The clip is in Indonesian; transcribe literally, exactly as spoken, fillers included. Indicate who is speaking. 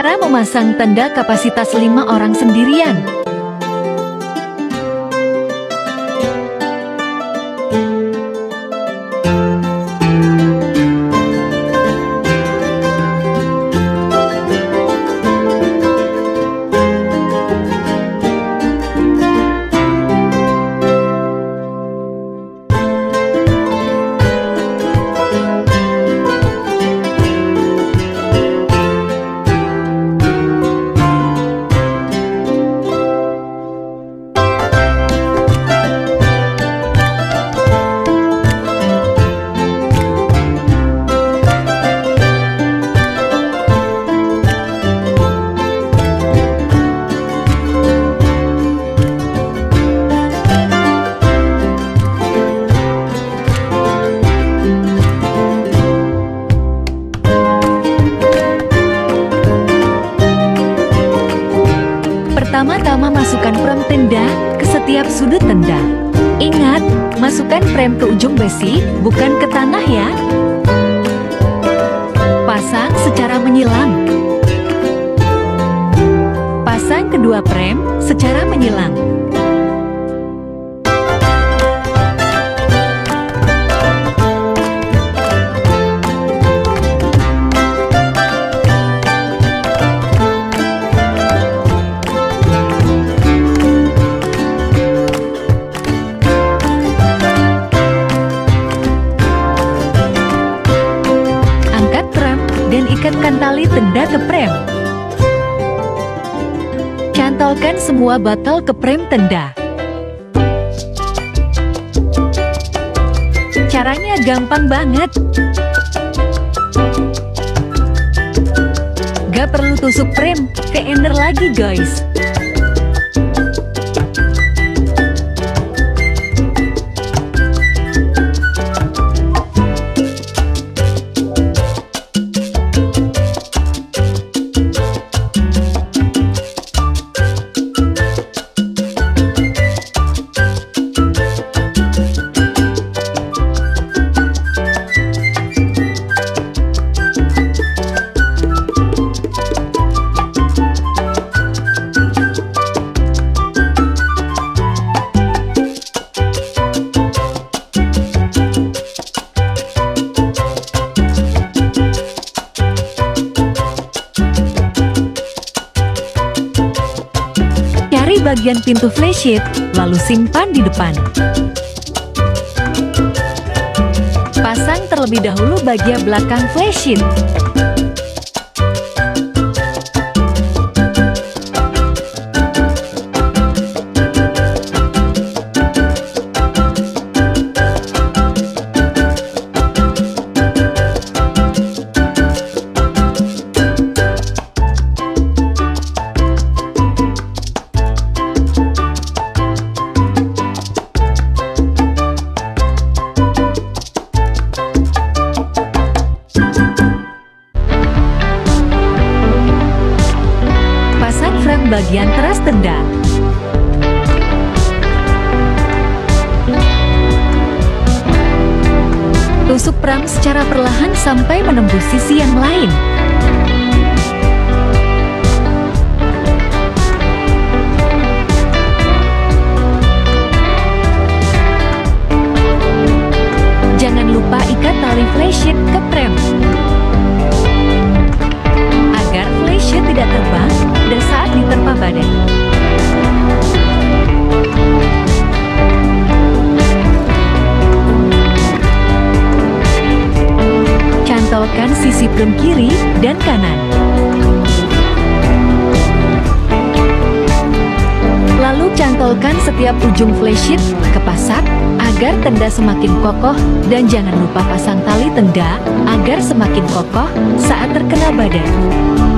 Speaker 1: Cara memasang tenda kapasitas lima orang sendirian. Pertama-tama masukkan frame tenda ke setiap sudut tenda. Ingat, masukkan frame ke ujung besi, bukan ke tanah ya. Pasang secara menyilang. Pasang kedua frame secara menyilang. Ikatkan tali tenda ke frame. Cantolkan semua batal ke frame tenda. Caranya gampang banget. Gak perlu tusuk frame ke ender lagi guys. Bagian pintu flysheet, lalu simpan di depan. Pasang terlebih dahulu bagian belakang flysheet. Bagian teras tenda. Tusuk pram secara perlahan sampai menembus sisi yang lain. Jangan lupa ikat tali flysheet ke pram agar flysheet tidak terbang dan saat diterpa badai. Cantolkan sisi frame kiri dan kanan. Lalu cantolkan setiap ujung flysheet ke pasak agar tenda semakin kokoh, dan jangan lupa pasang tali tenda agar semakin kokoh saat terkena badai.